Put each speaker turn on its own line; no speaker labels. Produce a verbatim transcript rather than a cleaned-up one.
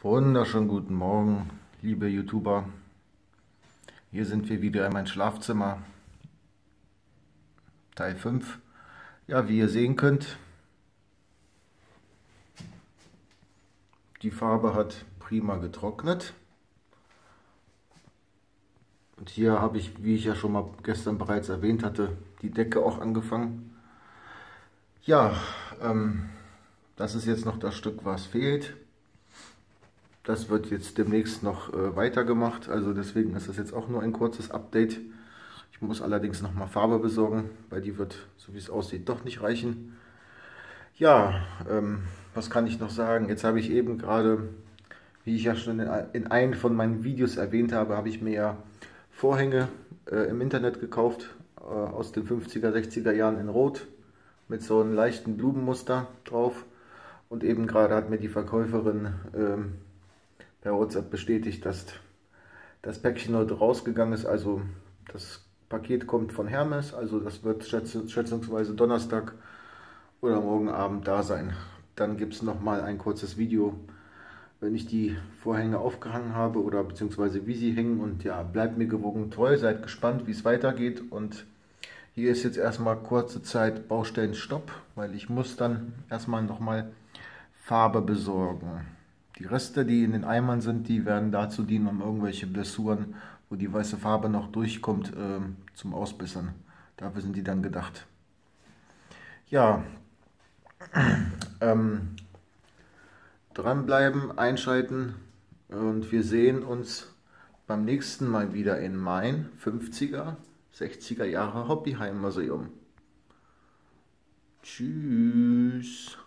Wunderschönen guten Morgen, liebe YouTuber. Hier sind wir wieder in meinem Schlafzimmer, Teil fünf. Ja, wie ihr sehen könnt, die Farbe hat prima getrocknet. Und hier habe ich, wie ich ja schon mal gestern bereits erwähnt hatte, die Decke auch angefangen. Ja, ähm, das ist jetzt noch das Stück, was fehlt. Das wird jetzt demnächst noch äh, weitergemacht, also deswegen ist das jetzt auch nur ein kurzes Update. Ich muss allerdings noch mal Farbe besorgen, weil die wird, so wie es aussieht, doch nicht reichen. Ja, ähm, was kann ich noch sagen? Jetzt habe ich eben gerade, wie ich ja schon in, in einem von meinen Videos erwähnt habe, habe ich mir ja Vorhänge äh, im Internet gekauft, äh, aus den fünfziger, sechziger Jahren in Rot, mit so einem leichten Blumenmuster drauf. Und eben gerade hat mir die Verkäuferin ähm, per WhatsApp bestätigt, dass das Päckchen heute rausgegangen ist. Also das Paket kommt von Hermes, also das wird schätz schätzungsweise Donnerstag oder morgen Abend da sein. Dann gibt es nochmal ein kurzes Video, wenn ich die Vorhänge aufgehangen habe oder beziehungsweise wie sie hängen. Und ja, bleibt mir gewogen treu, seid gespannt, wie es weitergeht. Und hier ist jetzt erstmal kurze Zeit Baustellenstopp, weil ich muss dann erstmal nochmal Farbe besorgen. Die Reste, die in den Eimern sind, die werden dazu dienen, um irgendwelche Blessuren, wo die weiße Farbe noch durchkommt, äh, zum Ausbessern. Dafür sind die dann gedacht. Ja, ähm, dranbleiben, einschalten und wir sehen uns beim nächsten Mal wieder in mein fünfziger, sechziger Jahre Hobbyheim Museum. Tschüss.